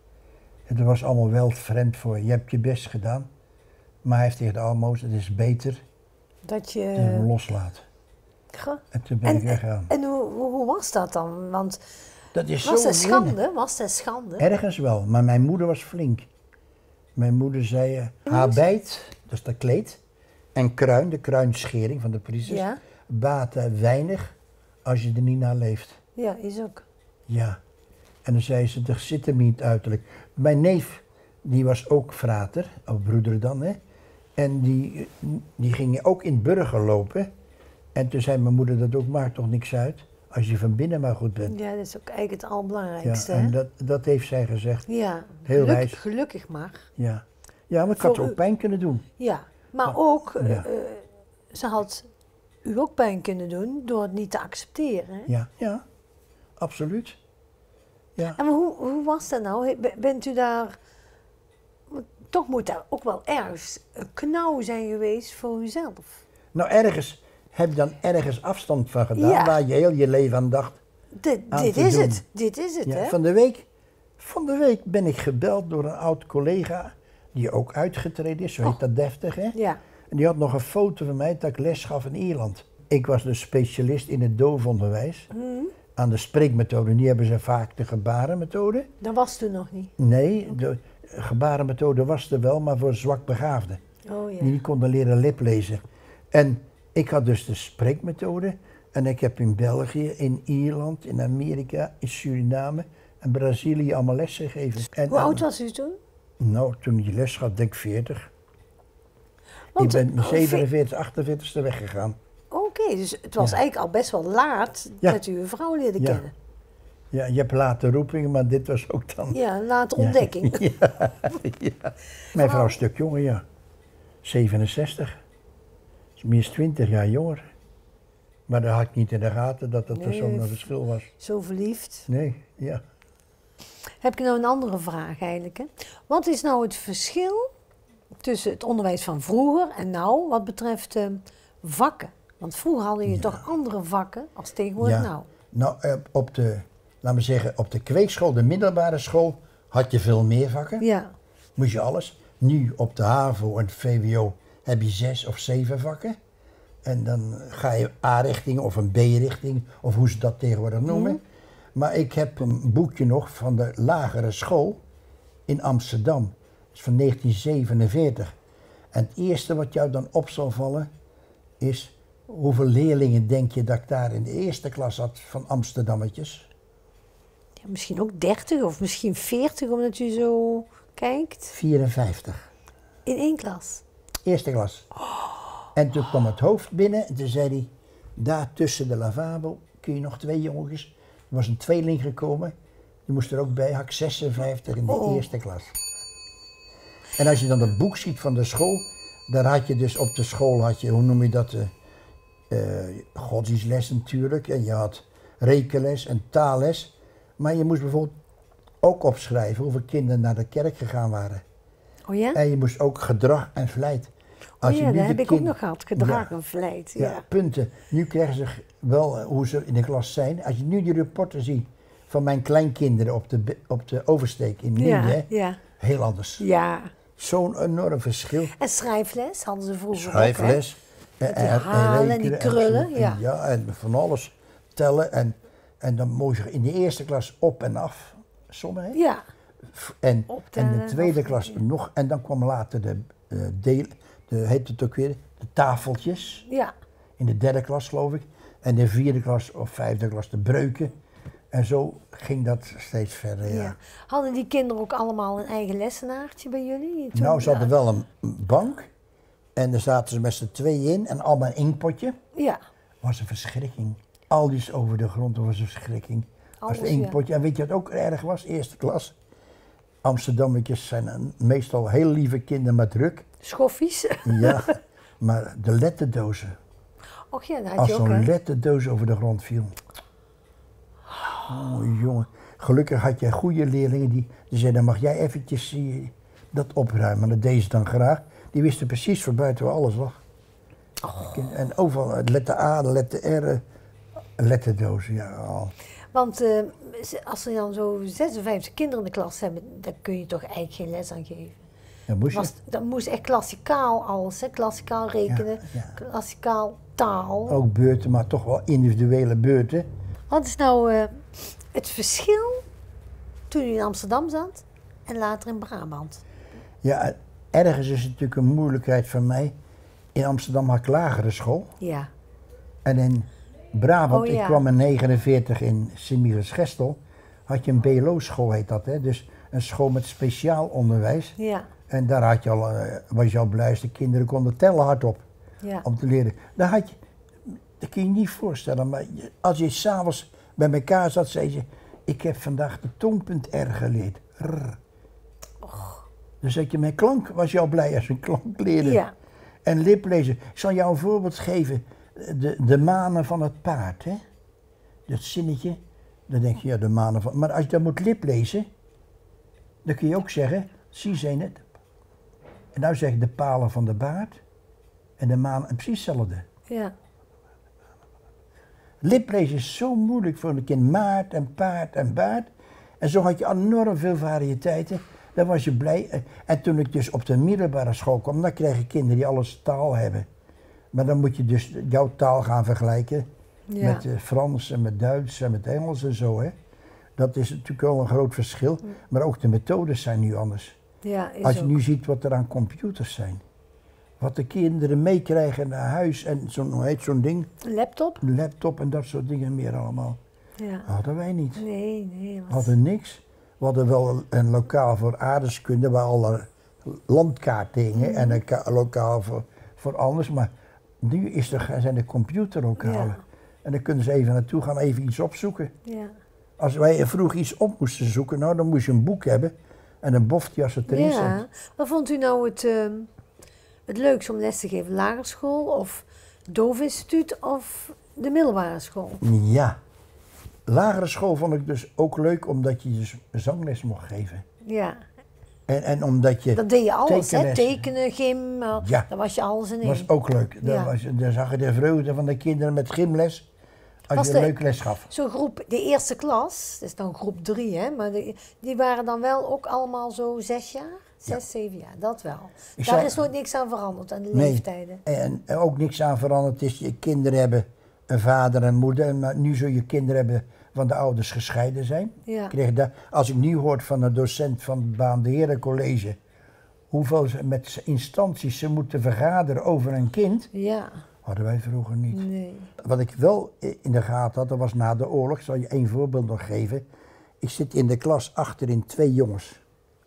Het was allemaal wel vreemd voor je. Je hebt je best gedaan. Maar hij heeft tegen de almoes, het is beter dat je hem loslaat. Goh. En toen ben en, ik weggegaan. En, en hoe, hoe was dat dan? Want dat is was zo dat schande? Was dat schande? Ergens wel, maar mijn moeder was flink. Mijn moeder zei, uh, habijt, dat is dat kleed, en kruin, de kruinschering van de priesters, ja. baten weinig als je er niet naar leeft. Ja, is ook. Ja. En dan zei ze, er zit hem niet uiterlijk. Mijn neef, die was ook frater, of broeder dan, hè. En die, die ging ook in burger lopen. En toen zei mijn moeder, dat ook maakt toch niks uit, als je van binnen maar goed bent. Ja, dat is ook eigenlijk het allerbelangrijkste. Ja, en dat, dat heeft zij gezegd. Ja, heel geluk, wijs. Gelukkig maar. Ja, ja maar ik had ook pijn kunnen doen. Ja, maar, maar ook, ja. Uh, ze had u ook pijn kunnen doen door het niet te accepteren. Hè? Ja, ja, absoluut. Ja. En maar hoe, hoe was dat nou? Bent u daar, toch moet daar ook wel ergens een knauw zijn geweest voor uzelf? Nou, ergens, heb je dan ergens afstand van gedaan, ja. waar je heel je leven aan dacht. Dit, dit is doen. het, dit is het, ja, hè? Van de, week, van de week ben ik gebeld door een oud collega, die ook uitgetreden is, zo heet oh. dat deftig, hè? Ja. En die had nog een foto van mij dat ik les gaf in Ierland. Ik was dus specialist in het doofonderwijs, hmm. aan de spreekmethode. Die hebben ze vaak de gebarenmethode. Dat was toen nog niet? Nee, de gebarenmethode was er wel, maar voor zwakbegaafden. Oh, ja. Die niet konden leren liplezen. En ik had dus de spreekmethode. En ik heb in België, in Ierland, in Amerika, in Suriname en Brazilië allemaal les gegeven. En Hoe oud was u toen? Nou, toen ik les had, denk ik veertig. Want, ik ben met zevenenveertig, achtenveertigste weggegaan. Oké, okay, dus het was ja. eigenlijk al best wel laat ja. dat u een vrouw leerde ja. kennen. Ja, je hebt late roepingen, maar dit was ook dan... Ja, late ontdekking. Ja, ja, ja. Mijn vrouw is een stuk jonger, ja. zevenenzestig. Is meer dan twintig jaar jonger. Maar dat had ik niet in de gaten dat dat nee, zo'n verschil was. Zo verliefd. Nee, ja. Heb ik nou een andere vraag eigenlijk, hè? Wat is nou het verschil tussen het onderwijs van vroeger en nou, wat betreft uh, vakken? Want vroeger hadden je ja. toch andere vakken als tegenwoordig ja. nou? Nou, op de, laten we zeggen, op de kweekschool, de middelbare school, had je veel meer vakken. Ja. Moest je alles. Nu op de HAVO en het V W O heb je zes of zeven vakken. En dan ga je A-richting of een B-richting, of hoe ze dat tegenwoordig noemen. Mm. Maar ik heb een boekje nog van de lagere school in Amsterdam. Dat is van negentien zevenenveertig. En het eerste wat jou dan op zal vallen is, hoeveel leerlingen denk je dat ik daar in de eerste klas had van Amsterdammetjes? Ja, misschien ook dertig of misschien veertig, omdat u zo kijkt. vierenvijftig. In één klas? Eerste klas. Oh. En toen kwam het hoofd binnen en toen zei hij, daar tussen de lavabo kun je nog twee jongetjes. Er was een tweeling gekomen, die moest er ook bij, had ik zesenvijftig in de oh. eerste klas. En als je dan het boek ziet van de school, daar had je dus op de school, had je, hoe noem je dat, uh, uh, godsdienstles natuurlijk. En je had rekenles en taalles. Maar je moest bijvoorbeeld ook opschrijven hoeveel kinderen naar de kerk gegaan waren. Oh ja? En je moest ook gedrag en vlijt. Als oh je ja, nu dat de heb ik kind- ook nog gehad, gedragenvleid. Ja, Ja. ja, punten. Nu krijgen ze wel eh, hoe ze in de klas zijn. Als je nu die rapporten ziet van mijn kleinkinderen op de, be- op de oversteek in Ja, Minden, ja. heel anders. Ja. Zo'n enorm verschil. En schrijfles hadden ze vroeger Schrijfles. Met die halen en die rekenen krullen, zo- ja. En, ja, en van alles tellen. En, en dan moest je in de eerste klas op en af sommen. Hè? ook. Ja. En, en Optellen, de tweede af- klas nog. En dan kwam later de, eh, deel, de, heet het ook weer, de tafeltjes. Ja. In de derde klas geloof ik. En de vierde klas of vijfde klas de breuken. En zo ging dat steeds verder, ja. Ja. Hadden die kinderen ook allemaal een eigen lessenaartje bij jullie? Toen- Nou, ze hadden ja. wel een bank. En daar zaten ze met z'n tweeën in. En allemaal een inkpotje. Ja. Was een verschrikking. Al die over de grond was een verschrikking. Was Alles, een inkpotje. En weet je wat ook erg was? Eerste klas. Amsterdammetjes zijn een- meestal heel lieve kinderen met druk. Schoffies. Ja, maar de letterdozen. Och ja, dat had Als je ook, zo'n hè? letterdoos over de grond viel. Oh jongen, gelukkig had jij goede leerlingen die, die zeiden, mag jij eventjes eh, dat opruimen. Dat deden ze dan graag. Die wisten precies voor buiten waar alles lag. En overal, de letter A, de letter R, eh, letterdozen, ja. Oh. Want eh, als er dan zo zesenvijftig kinderen in de klas hebben, dan kun je toch eigenlijk geen les aan geven. Dat moest je. Was, dat moest echt klassikaal alles, hè? Klassikaal rekenen, Ja, ja. klassikaal taal. Ook beurten, maar toch wel individuele beurten. Wat is nou eh, het verschil toen u in Amsterdam zat en later in Brabant? Ja, ergens is het natuurlijk een moeilijkheid van mij. In Amsterdam had ik lagere school. Ja. En in Brabant, Oh, ja. ik kwam in negenenveertig in Sint-Michiels-Gestel, had je een B L O-school heet dat, hè? Dus een school met speciaal onderwijs. Ja. En daar had je al, eh, was je al blij als de kinderen konden tellen hardop Ja. om te leren. Daar had je, dat kun je niet voorstellen, maar je- als je s'avonds bij elkaar zat, zei je, ik heb vandaag de toonpunt R geleerd. Rrr. Dus dat je met klank, was je al blij als je een klank leerde. Ja. En liplezen. Ik zal jou een voorbeeld geven. De, de manen van het paard, hè? Dat zinnetje, dan denk je, ja, de manen van... Maar als je dat moet liplezen, dan kun je ook zeggen, zie zijn het. En nou zeg je de palen van de baard en de maan, en precies hetzelfde. Ja. Liplezen is zo moeilijk voor een kind. Maart en paard en baard. En zo had je enorm veel variëteiten. Dan was je blij. En toen ik dus op de middelbare school kwam, dan kreeg je kinderen die alles taal hebben. Maar dan moet je dus jouw taal gaan vergelijken Ja. met uh, Frans en met Duits en met Engels en zo. Hè. Dat is natuurlijk wel een groot verschil. Maar ook de methodes zijn nu anders. Ja, is Als je ook. nu ziet wat er aan computers zijn. Wat de kinderen meekrijgen naar huis en zo'n, hoe heet zo'n ding? Een laptop? Een laptop en dat soort dingen meer allemaal. Ja. Dat hadden wij niet. Nee, nee. We Wat... hadden niks. We hadden wel een, een lokaal voor aardrijkskunde waar alle landkaarten hingen en een ka- lokaal voor, voor anders. Maar nu is er, zijn er computerlokalen. Ja. En dan kunnen ze even naartoe gaan, even iets opzoeken. Ja. Als wij vroeg iets op moesten zoeken, nou dan moest je een boek hebben en een boftje als het erin Ja. zat. Wat vond u nou het, ehm, het leukst om les te geven? Lagere school of Doofinstituut of de middelbare school? Ja. Lagere school vond ik dus ook leuk omdat je dus zangles mocht geven. Ja. En, en omdat je Dat deed je alles, hè? tekenles- Tekenen, gym, eh, Ja. daar was je alles in één. was ook leuk. Daar, Ja. was, daar zag je de vreugde van de kinderen met gymles. Als Was je de- een leuk les gaf. Zo'n groep, de eerste klas, dat is dan groep drie, hè? Maar die, die waren dan wel ook allemaal zo zes jaar? Zes, zeven jaar, dat wel. Ik Daar zou- is nooit niks aan veranderd, aan de Nee. leeftijden. En, en ook niks aan veranderd is, je kinderen hebben een vader en moeder. Maar nu zul je kinderen hebben van de ouders gescheiden zijn. Ja. Ik kreeg daar, als ik nu hoor van een docent van het Baande Heren College, hoeveel ze met instanties ze moeten vergaderen over een kind, Ja, hadden wij vroeger niet. nee. Wat ik wel in de gaten had, dat was na de oorlog, zal je één voorbeeld nog geven. Ik zit in de klas achterin twee jongens.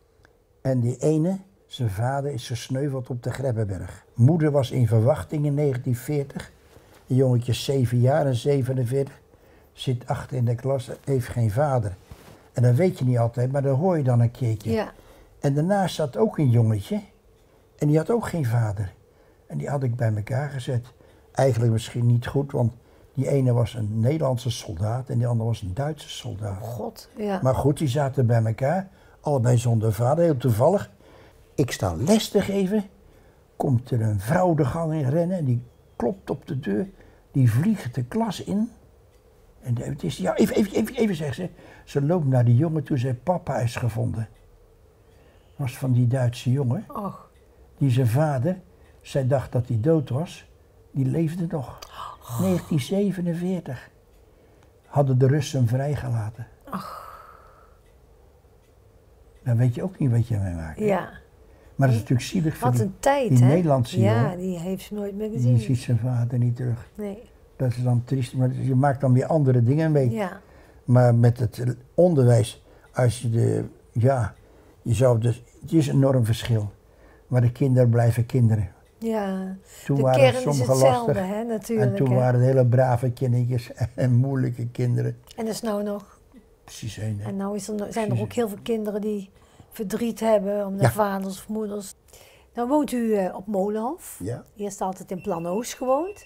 En die ene, zijn vader is gesneuveld op de Grebbeberg. Moeder was in verwachting in negentien veertig. Een jongetje zeven jaar en zevenenveertig. Zit achter in de klas, heeft geen vader. En dat weet je niet altijd, maar dat hoor je dan een keertje. Ja, En daarnaast zat ook een jongetje. En die had ook geen vader. En die had ik bij elkaar gezet. Eigenlijk misschien niet goed, want die ene was een Nederlandse soldaat en die andere was een Duitse soldaat. god, ja. Maar goed, die zaten bij elkaar, allebei zonder vader, heel toevallig. Ik sta les te geven, komt er een vrouw de gang in rennen en die klopt op de deur. Die vliegt de klas in. En het is, ja, even, even, even, even zegt ze. Ze loopt naar die jongen toe, zei papa is gevonden. Dat was van die Duitse jongen. Och. Die zijn vader, zij dacht dat hij dood was. Die leefde nog. Oh. negentien zevenenveertig. Hadden de Russen hem vrijgelaten. Ach. Dan weet je ook niet wat je mee maakt. Hè? Ja. Maar dat is natuurlijk zielig voor Wat die, een tijd, die hè? Nederlandse ja, jongen. die heeft ze nooit meer gezien. Die ziet zijn vader niet terug. Nee. Dat is dan triest, maar je maakt dan weer andere dingen mee. Ja. Maar met het onderwijs, als je de, ja, je zou dus, het is een enorm verschil. Maar de kinderen blijven kinderen. Ja. Toen De waren kern is sommigen hetzelfde, lastig. hè, natuurlijk. En toen hè. waren het hele brave kindertjes en moeilijke kinderen. En dat is nou nog. Precies één. hè. En nou is er, nog- zijn er Precies. ook heel veel kinderen die verdriet hebben om de Ja. vaders of moeders. Nou woont u eh, op Molenhof. Ja. Eerst altijd in Planoos gewoond.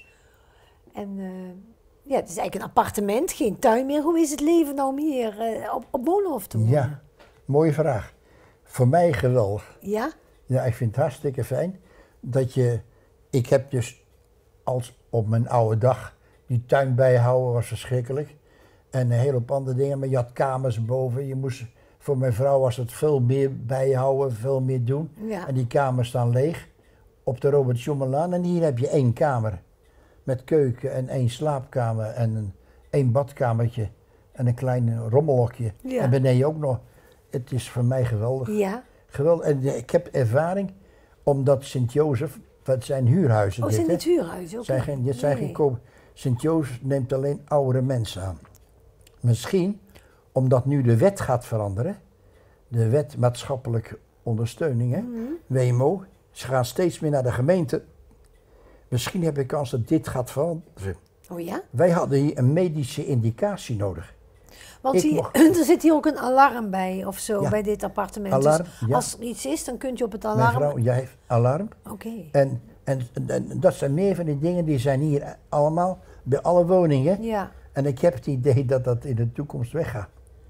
En eh, ja, het is eigenlijk een appartement, geen tuin meer. Hoe is het leven nou om hier eh, op, op Molenhof te wonen? Ja, mooie vraag. Voor mij geweldig. Ja? Ja, ik vind het hartstikke fijn dat je, ik heb dus als op mijn oude dag, die tuin bijhouden was verschrikkelijk. En een hele hoop andere dingen, maar je had kamers boven. Je moest, voor mijn vrouw was het veel meer bijhouden, veel meer doen. Ja. En die kamers staan leeg op de Robert Schummerlaan. En hier heb je één kamer met keuken en één slaapkamer en een, één badkamertje en een klein rommelhokje. Ja. En beneden ook nog. Het is voor mij geweldig. Ja. Geweldig. En eh, ik heb ervaring, omdat Sint-Jozef, dat zijn huurhuizen Oh, dit, zijn hè. dit huurhuizen? Zijn geen, dit zijn Nee. geen koop. Sint-Jozef neemt alleen oudere mensen aan. Misschien omdat nu de wet gaat veranderen, de wet maatschappelijke ondersteuning, hè, Mhm. W M O, ze gaan steeds meer naar de gemeente. Misschien heb ik kans dat dit gaat veranderen. Oh ja? Wij hadden hier een medische indicatie nodig. Want Ik hier, mocht- er zit hier ook een alarm bij of zo, Ja. bij dit appartement. Alarm, dus ja. als er iets is, dan kunt je op het Mijn alarm... vrouw, jij heeft alarm. Oké. En, en, en dat zijn meer van die dingen die zijn hier allemaal, bij alle woningen. Ja, En ik heb het idee dat dat in de toekomst weggaat.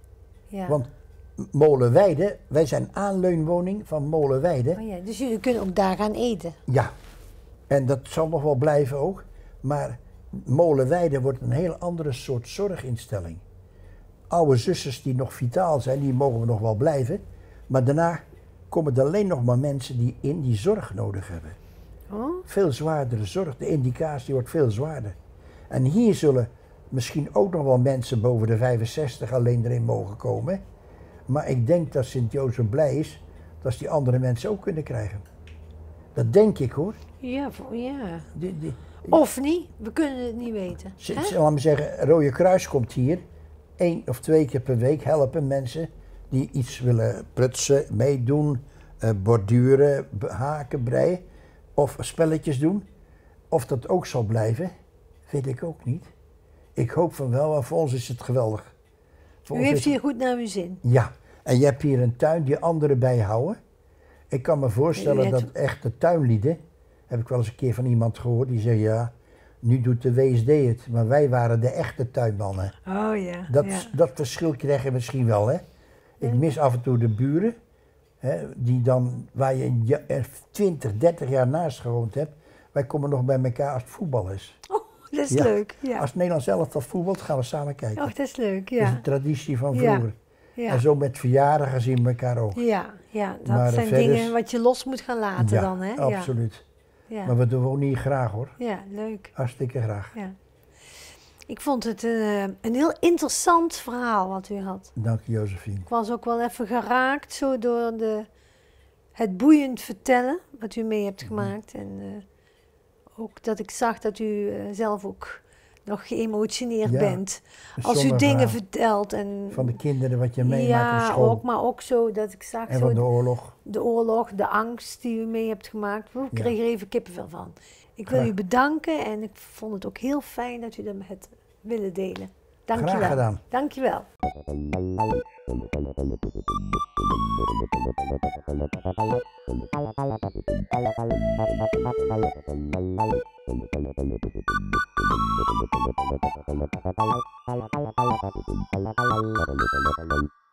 ja. Want Molenweide, wij zijn aanleunwoning van Molenweide. Oh ja. Dus jullie kunnen ook daar gaan eten. Ja, en dat zal nog wel blijven ook. Maar Molenweide wordt een heel andere soort zorginstelling. Oude zusters die nog vitaal zijn, die mogen we nog wel blijven. Maar daarna komen er alleen nog maar mensen die in die zorg nodig hebben. Oh? Veel zwaardere zorg, de indicatie wordt veel zwaarder. En hier zullen misschien ook nog wel mensen boven de vijfenzestig alleen erin mogen komen. Maar ik denk dat Sint-Jozef blij is dat ze die andere mensen ook kunnen krijgen. Dat denk ik hoor. Ja, voor- ja. Die, die, Of niet, we kunnen het niet weten. z- hè? z- laat me zeggen, Rode Kruis komt hier één of twee keer per week helpen mensen die iets willen prutsen, meedoen, eh, borduren, be- haken, breien of spelletjes doen. Of dat ook zal blijven, weet ik ook niet. Ik hoop van wel, maar voor ons is het geweldig. Voor U ons heeft is- hier goed naar uw zin. Ja, en je hebt hier een tuin die anderen bijhouden. Ik kan me voorstellen U dat hebt- echte tuinlieden, heb ik wel eens een keer van iemand gehoord, die zei ja, nu doet de W S D het, maar wij waren de echte tuinmannen. Oh ja. Dat, ja. dat verschil krijg je misschien wel, hè. Ik mis af en toe de buren, hè, die dan, waar je een ja- er twintig, dertig jaar naast gewoond hebt. Wij komen nog bij elkaar als het voetbal is. Oh, dat is Ja, leuk. Ja. Als Nederland zelf dat voetbalt, gaan we samen kijken. Oh, dat is leuk, Dat is ja. een traditie van Ja. vroeger. Ja. En zo met verjaardagen zien we elkaar ook. Ja, ja, dat Maar, eh, zijn verder- dingen wat je los moet gaan laten Ja, dan, hè? absoluut. Ja, ja. Maar we doen hier graag hoor. ja, leuk. Hartstikke graag. Ja. Ik vond het eh, een heel interessant verhaal wat u had. Dank je, Josephine. Ik was ook wel even geraakt zo door de, het boeiend vertellen wat u mee hebt gemaakt. En eh, ook dat ik zag dat u eh, zelf ook nog geëmotioneerd Ja, bent. Als u Sommige dingen verhalen vertelt. En, van de kinderen wat je meemaakt op ja, school. ook, maar ook zo dat ik zag En zo van de oorlog. de oorlog, de angst die u mee hebt gemaakt. Oeh, ik Ja. kreeg er even kippenvel van. Ik wil Graag. u bedanken en ik vond het ook heel fijn dat u dat met het willen delen. Dank je Graag wel. gedaan. Dank je wel. Thank you.